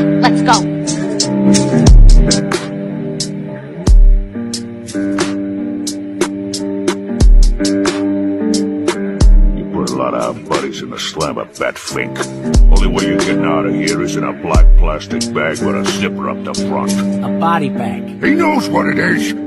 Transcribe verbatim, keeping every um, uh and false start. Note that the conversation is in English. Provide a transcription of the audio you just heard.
Let's go. You put a lot of our buddies in the slammer, Bat Fink. Only way you're getting out of here is in a black plastic bag with a zipper up the front. A body bag. He knows what it is.